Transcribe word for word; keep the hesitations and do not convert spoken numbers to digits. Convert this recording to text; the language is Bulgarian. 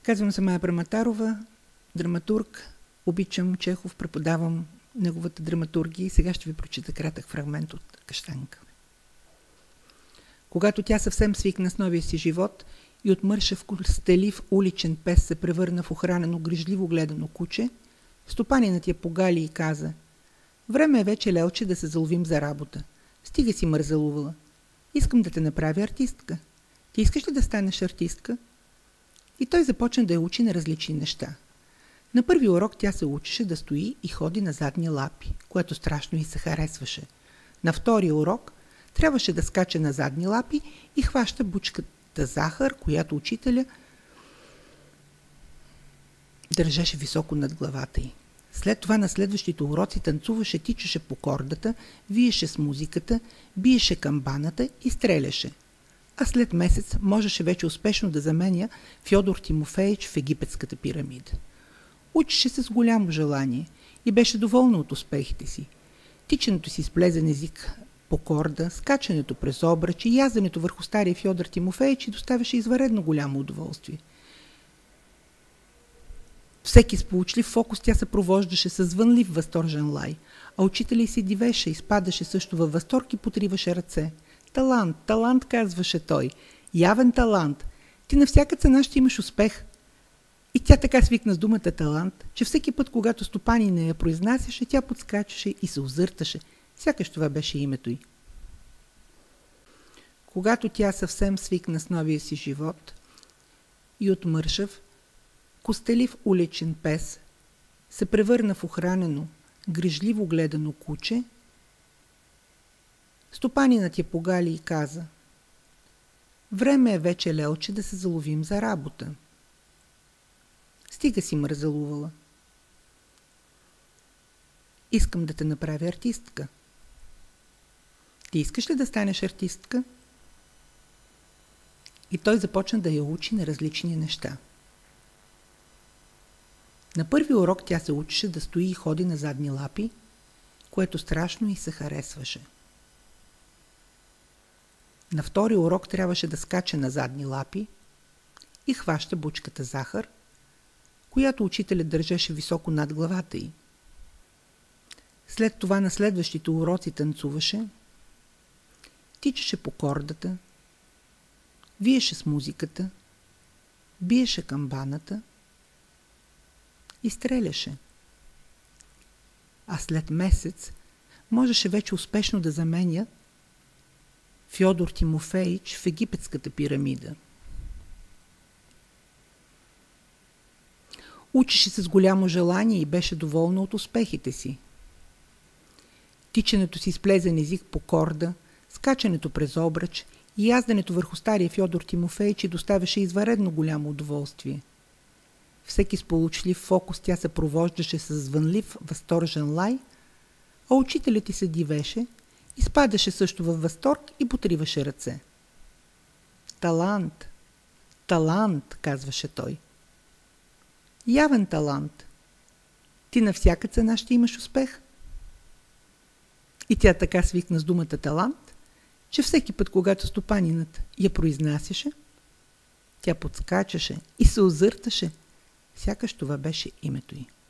Казвам се Мая Праматарова, драматург. Обичам Чехов, преподавам неговата драматургия и сега ще ви прочита кратък фрагмент от Каштанка. Когато тя съвсем свикна с новия си живот и от мършав костелив уличен пес се превърна в охранено, грижливо гледано куче, стопанинът я погали и каза: „Време е вече, Лелче, да се заловим за работа. Стига си мързалувала. Искам да те направя артистка. Ти искаш ли да станеш артистка?“ И той започна да я учи на различни неща. На първи урок тя се учеше да стои и ходи на задни лапи, което страшно й се харесваше. На втория урок трябваше да скача на задни лапи и хваща бучката захар, която учителя държеше високо над главата й. След това на следващите уроци танцуваше, тичаше по кордата, виеше с музиката, биеше камбаната и стреляше. А след месец можеше вече успешно да заменя Фьодор Тимофеич в египетската пирамида. Учеше се с голямо желание и беше доволна от успехите си. Тичането си с плезен език по корда, скачането през обръч и язенето върху стария Фьодор Тимофеич доставяше извънредно голямо удоволствие. Всеки сполучлив фокус тя съпровождаше с звънлив възторжен лай, а учителя й се дивеше, изпадаше също във възторг и потриваше ръце. „Талант, талант“, казваше той. „Явен талант. Ти на всяка цена ще имаш успех.“ И тя така свикна с думата талант, че всеки път, когато стопани не я произнасяше, тя подскачаше и се озърташе. Сякаш това беше името й. Когато тя съвсем свикна с новия си живот и от мършав, костелив уличен пес се превърна в охранено, грижливо гледано куче, стопанинът я погали и каза: „Време е вече, Лелче, да се заловим за работа. Стига си мързалувала. Искам да те направя артистка. Ти искаш ли да станеш артистка?“ И той започна да я учи на различни неща. На първи урок тя се учеше да стои и ходи на задни лапи, което страшно й се харесваше. На втори урок трябваше да скача на задни лапи и хваща бучката захар, която учителят държеше високо над главата й. След това на следващите уроци танцуваше, тичаше по кордата, виеше с музиката, биеше камбаната и стреляше. А след месец можеше вече успешно да заменя Фьодор Тимофеич в египетската пирамида. Учеше се с голямо желание и беше доволна от успехите си. Тичането си с плезен език по корда, скачането през обръч и язденето върху стария Фьодор Тимофеич доставяше извънредно голямо удоволствие. Всеки сполучлив фокус тя се провождаше с звънлив, възторжен лай, а учителят й се дивеше, изпадаше също във възторг и потриваше ръце. „Талант, талант“, казваше той. „Явен талант. Ти на всяка цена ще имаш успех.“ И тя така свикна с думата талант, че всеки път, когато стопанинът я произнасяше, тя подскачаше и се озърташе, сякаш това беше името й.